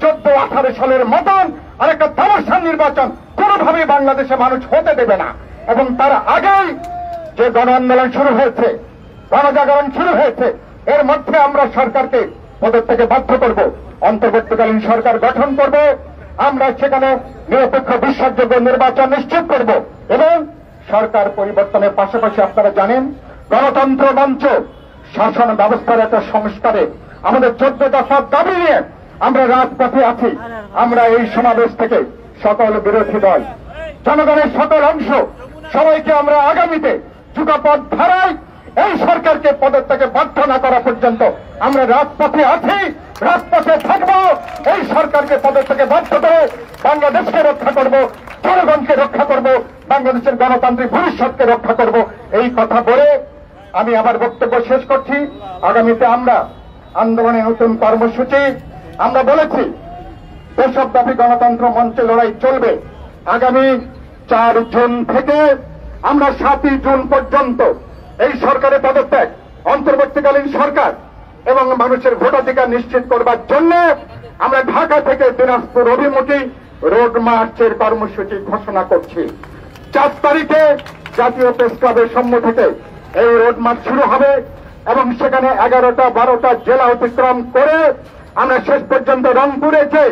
14-18 সালের মতন আরেকটা তামাশার নির্বাচন কোনোভাবেই বাংলাদেশে মানুষ হতে দেবে না। এবং তার আগেই যে গণ আন্দোলন শুরু হয়েছে, গণজাগরণ শুরু হয়েছে, এর মধ্যে আমরা সরকারকে পদত্যাগে বাধ্য করব, অন্তর্বর্তীকালীন সরকার গঠন করব, আমরা সেখানে নিরপেক্ষ বিশ্বাসযোগ্য নির্বাচন নিশ্চিত করব এবং সরকার পরিবর্তনের পাশাপাশি আপনারা জানেন গণতন্ত্র মঞ্চ শাসন ব্যবস্থার একটা সংস্কারে আমাদের 14 দফার দাবি নিয়ে আমরা রাজপথে আছি। আমরা এই সমাবেশ থেকে সকল বিরোধী দল, জনগণের সকল অংশ সবাইকে আমরা আগামীতে যুগপথ ধারায় এই সরকারকে পদত্যাগে বাধ্য না করা পর্যন্ত আমরা রাজপথে আছি, রাজপথে থাকবো। এই সরকারকে পদত্যাগে বাধ্য করে বাংলাদেশকে রক্ষা করব, জনগণকে রক্ষা করব, বাংলাদেশের গণতান্ত্রিক ভবিষ্যৎকে রক্ষা করব। এই কথা বলে আমি আমার বক্তব্য শেষ করছি। আগামীতে আমরা আন্দোলনের নতুন কর্মসূচি আমরা বলেছি, দেশব্যাপী গণতন্ত্র মঞ্চে লড়াই চলবে। আগামী 4 জুন থেকে আমরা 7 জুন পর্যন্ত এই সরকারের পদত্যাগ, অন্তর্বর্তীকালীন সরকার এবং মানুষের ভোটাধিকার নিশ্চিত করবার জন্য আমরা ঢাকা থেকে দিনাজপুর অভিমুখী রোড মার্চের কর্মসূচি ঘোষণা করছি। 4 তারিখে জাতীয় প্রেস ক্লাবের সামনে থেকে এই রোড মার্চ শুরু হবে এবং সেখানে 11টা-12টা জেলা অতিক্রম করে আমরা শেষ পর্যন্ত রংপুরে যে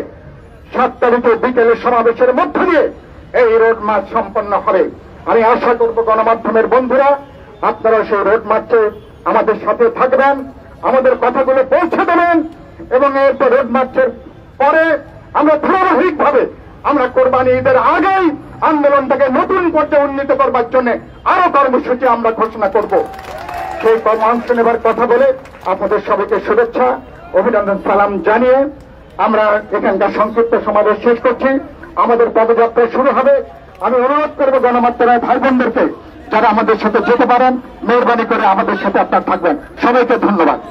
7 তারিখে বিকেলে সমাবেশের মধ্য দিয়ে এই রোড মার্চ সম্পন্ন হবে। আমি আশা করব গণমাধ্যমের বন্ধুরা আপনারা সেই রোড মার্চে আমাদের সাথে থাকবেন, আমাদের কথাগুলো পৌঁছে দেবেন এবং এরপর রোড মার্চের পরে আমরা ধারাবাহিকভাবে আমরা কোরবানি ঈদের আগেই আন্দোলনটাকে নতুন পর্যায়ে উন্নীত করবার জন্য আরো কর্মসূচি আমরা ঘোষণা করব। সেই অংশ নেবার কথা বলে আপনাদের সবাইকে শুভেচ্ছা অভিনন্দন সালাম জানিয়ে আমরা এখানকার সংক্ষিপ্ত সমাবেশ শেষ করছি। আমাদের পদযাত্রা শুরু হবে। আমি অনুরোধ করব গণমাধ্যমের ভাই বোনদেরকে যারা আমাদের সাথে যেতে পারেন মেহরবানি করে আমাদের সাথে আপনারা থাকবেন। সবাইকে ধন্যবাদ।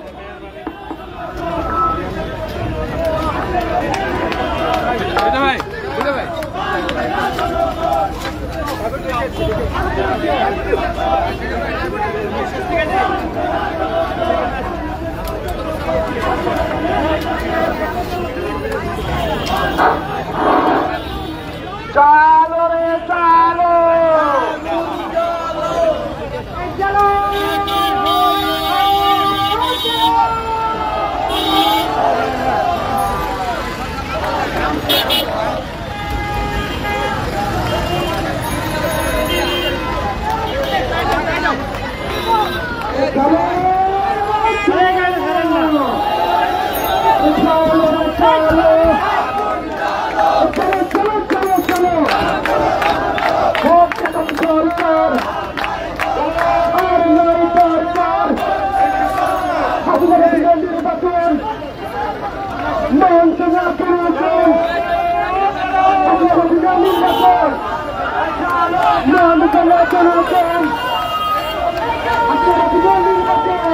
চালো রে চালো, No,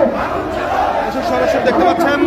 সরাসরি দেখতে পাচ্ছেন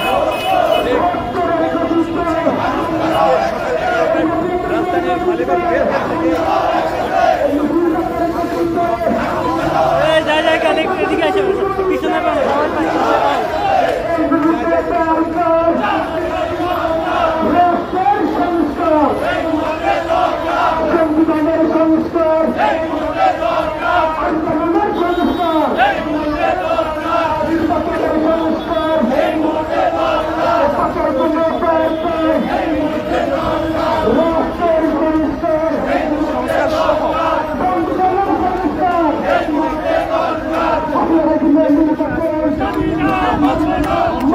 রাজধানীর মালিবাগে